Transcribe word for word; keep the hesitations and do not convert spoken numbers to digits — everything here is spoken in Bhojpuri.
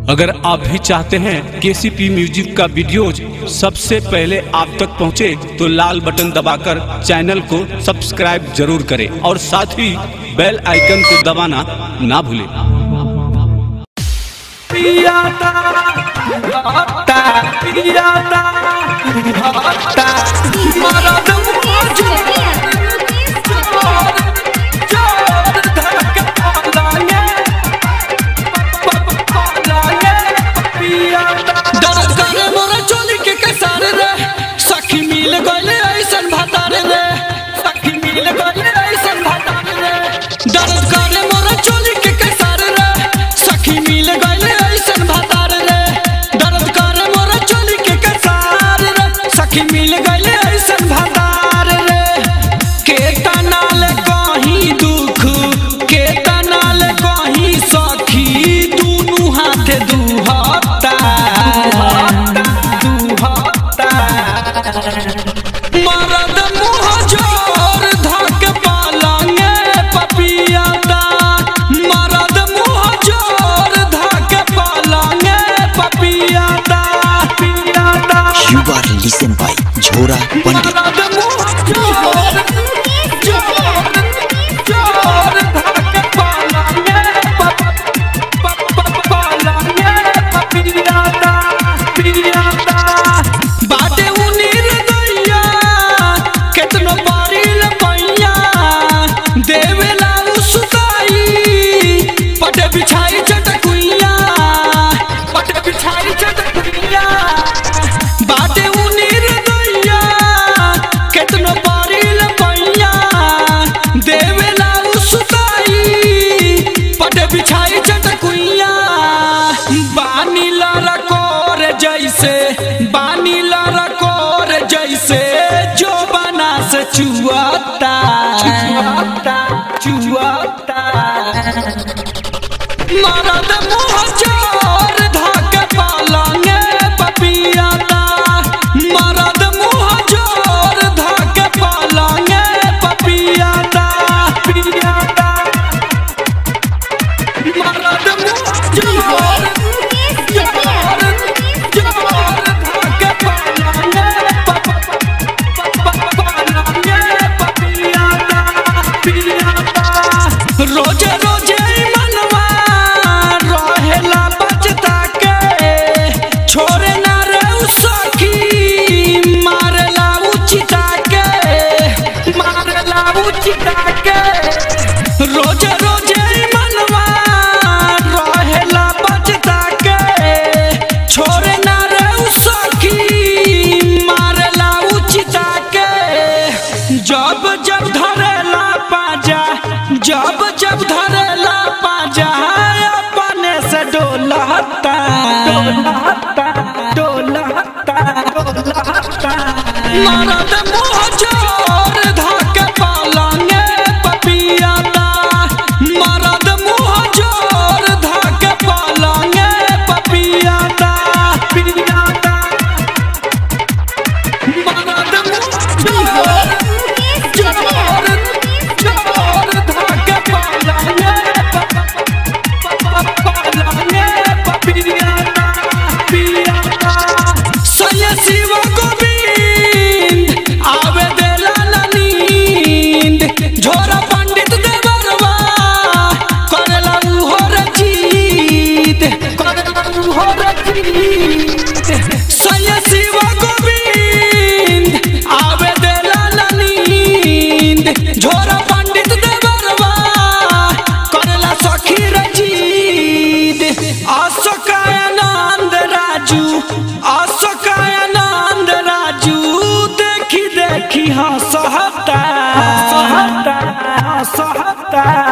अगर आप भी चाहते हैं केसीपी म्यूजिक का वीडियोज सबसे पहले आप तक पहुंचे तो लाल बटन दबाकर चैनल को सब्सक्राइब जरूर करें और साथ ही बेल आइकन को दबाना ना भूलें। पियाता पियाता पियाता मरद लिसन भाई झोरा पंडित चुआता चुआता चुआता मरद मुँह चोर धाके पालांगे पपियाता मरद मुँह चोर धाके पालांगे पपियाता पियाता मरद मुँह चोर चोर चोर धाके पालांगे रोजे रोजे मनवा रहेला बचता के छोरे ना रे सखी मारेला उचिता के मारेला उचिता के रोजे रोजे मनवा रहेला बचता के छोरे ना रे सखी मारेला उचिता के जब जब धरेला पाजा जब जब धरेला पाजा अपने से डोलता डोलता डोलता डोलता मरद मुँह चोर धाके पालांगे पपियाता मरद मुँह चोर धाके पालांगे पपियाता पियाता मरद मुँह चोर चोर सहता सहता सहता